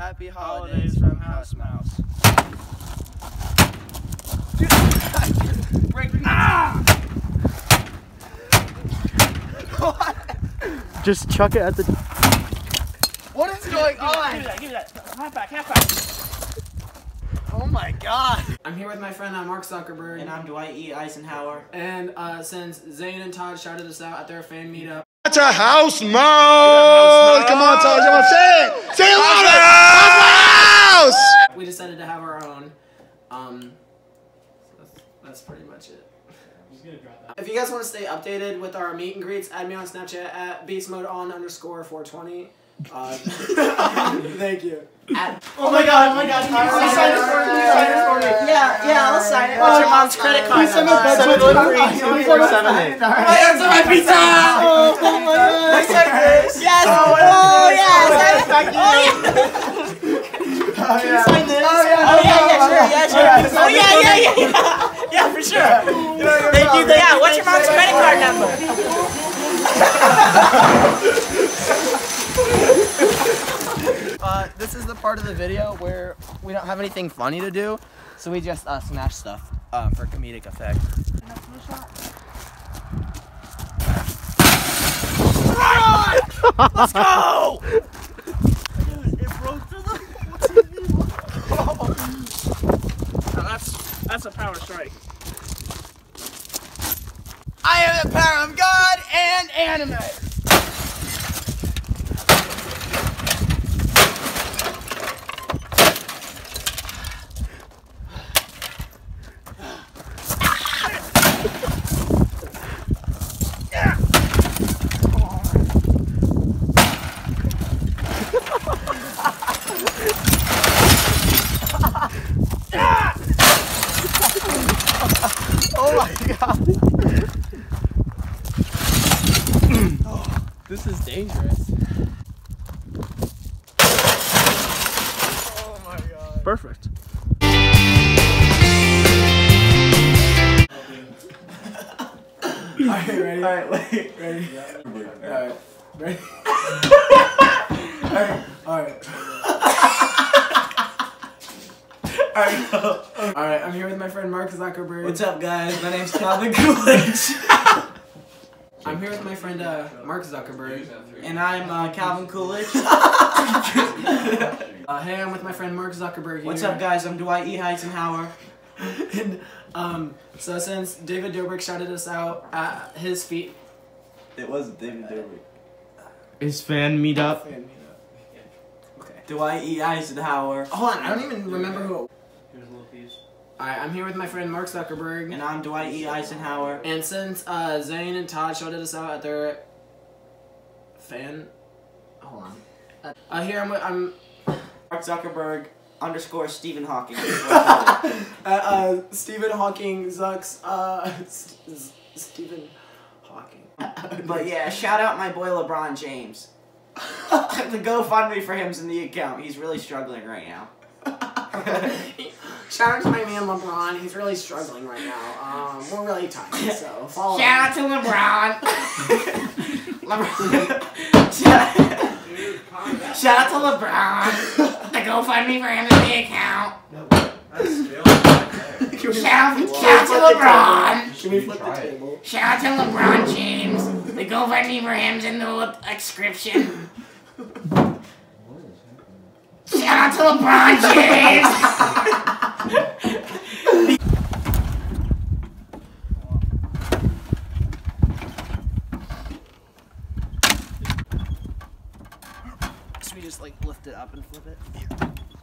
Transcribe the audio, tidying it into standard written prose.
Happy holidays from House Mouse. Just chuck it at the. What is going on? Give me that. Half back. Oh my god. I'm here with my friend Mark Zuckerberg. And I'm Dwight E. Eisenhower. And since Zane and Todd shouted us out at their fan meetup. That's a house mouse! Come on, Todd, come on, say it! Say it louder! House! We decided to have our own. So that's pretty much it. If you guys want to stay updated with our meet and greets, add me on Snapchat at beastmodeon_420. Thank you. Oh my god. Can you sign this for me? Yeah, I'll sign it. What's your mom's credit card number? 713-2478. Answer my pizza! Oh my god. I said this. Yes. Oh yeah. Can you sign this? Oh yeah, sure. Oh yeah. Yeah, for sure. Thank you. Yeah, what's your mom's credit card number? This is the part of the video where we don't have anything funny to do, so we just smash stuff for comedic effect. Let's go! It broke through the That's a power strike. I am the power of God and anime. Oh my god. This is dangerous. Oh my god. Perfect. Alright, ready? Alright, wait. Ready? Alright. Ready? Alright. Alright, I'm here with my friend Mark Zuckerberg. What's up, guys? My name's Calvin Coolidge. I'm here with my friend Mark Zuckerberg. And I'm Calvin Coolidge. Hey, I'm with my friend Mark Zuckerberg here. What's up, guys? I'm Dwight E. Eisenhower. And, so since David Dobrik shouted us out at his feet. It wasn't David Dobrik. His fan meetup. Okay. Dwight E. Eisenhower. Hold on, I don't even remember who. Here's a little piece. Alright, I'm here with my friend Mark Zuckerberg. And I'm Dwight E. Eisenhower. And since Zane and Todd shouted us out at their fan. Hold on. Here I'm Mark Zuckerberg _ Stephen Hawking. Stephen Hawking Zucks. Stephen Hawking. But yeah, shout out my boy LeBron James. The GoFundMe for him's in the account. He's really struggling right now. Shout out to my man LeBron. He's really struggling right now. We're really tired, so follow him. Shout out to LeBron. Shout out to LeBron. The GoFundMe for him in the account. Shout out to LeBron. Can we flip the table? Shout out to LeBron James. The GoFundMe for him's in the description. Shout out to LeBron James. So we just like lift it up and flip it.